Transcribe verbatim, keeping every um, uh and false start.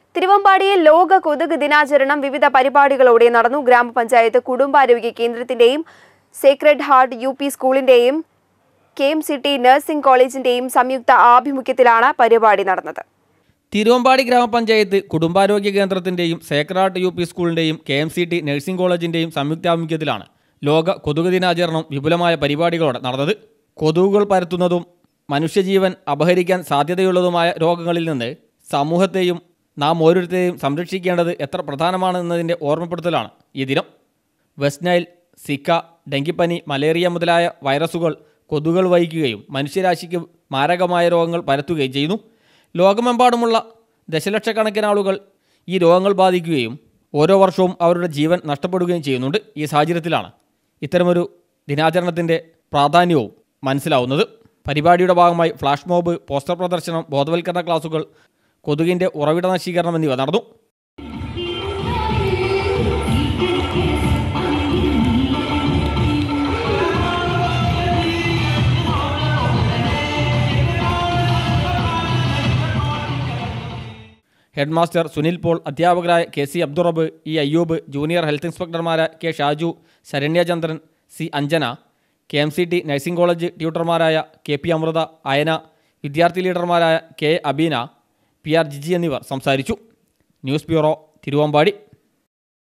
തിരുവമ്പാടിയിൽ ലോക കൊതുക് ദിനാചരണം വിവിധ പരിപാടികളോടെ നടന്നു. ഗ്രാമപഞ്ചായത്ത് കുടുംബാരോഗ്യ കേന്ദ്രത്തിന്റെയും സേക്രഡ് ഹാർട്ട് യു പി സ്കൂളിന്റെയും കെ എം സിറ്റി നഴ്സിംഗ് കോളേജിന്റെയും സംയുക്ത ആഭിമുഖ്യത്തിലാണ് പരിപാടി നടന്നത്. തിരുവമ്പാടി ഗ്രാമപഞ്ചായത്ത് കുടുംബാരോഗ്യ കേന്ദ്രത്തിന്റെയും സേക്രഡ് ഹാർട്ട് യു പി സ്കൂളിന്റെയും കെ എം സിറ്റി നഴ്സിംഗ് കോളേജിന്റെയും സംയുക്താഭിമുഖ്യത്തിലാണ് ലോക കൊതുക് ദിനാചരണം വിപുലമായ പരിപാടികളോടെ നടന്നത്. കൊതുകുകൾ പരത്തുന്നതും മനുഷ്യജീവൻ അപഹരിക്കാൻ സാധ്യതയുള്ളതുമായ രോഗങ്ങളിൽ നിന്ന് സമൂഹത്തെയും നാം ഓരോരുത്തരെയും സംരക്ഷിക്കേണ്ടത് എത്ര പ്രധാനമാണെന്നതിൻ്റെ ഓർമ്മപ്പെടുത്തലാണ് ഈ ദിനം. വെസ്റ്റ് നൈൽ, സിക്ക, ഡെങ്കിപ്പനി, മലേറിയ മുതലായ വൈറസുകൾ കൊതുകുകൾ വഹിക്കുകയും മനുഷ്യരാശിക്ക് മാരകമായ രോഗങ്ങൾ പരത്തുകയും ചെയ്യുന്നു. ലോകമെമ്പാടുമുള്ള ദശലക്ഷക്കണക്കിന് ആളുകൾ ഈ രോഗങ്ങൾ ബാധിക്കുകയും ഓരോ വർഷവും അവരുടെ ജീവൻ നഷ്ടപ്പെടുകയും ചെയ്യുന്നുണ്ട്. ഈ സാഹചര്യത്തിലാണ് ഇത്തരമൊരു ദിനാചരണത്തിൻ്റെ പ്രാധാന്യവും മനസ്സിലാവുന്നത്. പരിപാടിയുടെ ഭാഗമായി ഫ്ലാഷ് മോബ്, പോസ്റ്റർ പ്രദർശനം, ബോധവൽക്കരണ ക്ലാസുകൾ, കൊതുകിൻ്റെ ഉറവിട നശീകരണം എന്നിവ നടന്നു. ഹെഡ് മാസ്റ്റർ സുനിൽ പോൾ, അധ്യാപകരായ K C Abdurab, E Ayyub, junior health ഇൻസ്പെക്ടർമാരായ K Shaju, Saranyachandran, C Anjana, K M C T nursing college ട്യൂട്ടർമാരായ കെ പി അമൃത, അയന, വിദ്യാർത്ഥി ലീഡർമാരായ K Abeena, P R Jiji എന്നിവർ സംസാരിച്ചു. News bureau, Thiruvambady.